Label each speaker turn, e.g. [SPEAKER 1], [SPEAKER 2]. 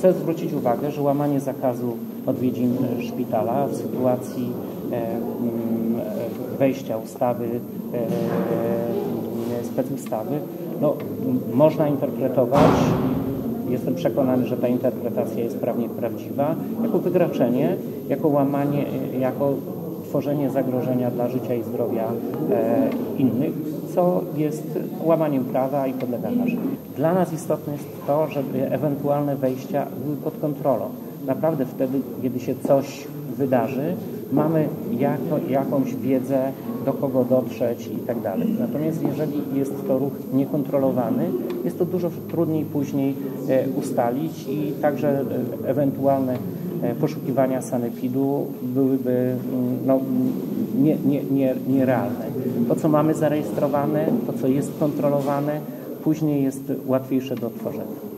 [SPEAKER 1] Chcę zwrócić uwagę, że łamanie zakazu odwiedzin szpitala w sytuacji wejścia ustawy, specustawy, no, można interpretować, jestem przekonany, że ta interpretacja jest prawnie prawdziwa, jako wygraczenie, jako łamanie, jako tworzenie zagrożenia dla życia i zdrowia innych, co jest łamaniem prawa i podlega karze. Dla nas istotne jest to, żeby ewentualne wejścia były pod kontrolą. Naprawdę wtedy, kiedy się coś wydarzy, mamy jakąś wiedzę, do kogo dotrzeć i tak dalej. Natomiast jeżeli jest to ruch niekontrolowany, jest to dużo trudniej później ustalić i także ewentualne poszukiwania sanepidu byłyby nierealne. To, co mamy zarejestrowane, to, co jest kontrolowane, później jest łatwiejsze do odtworzenia.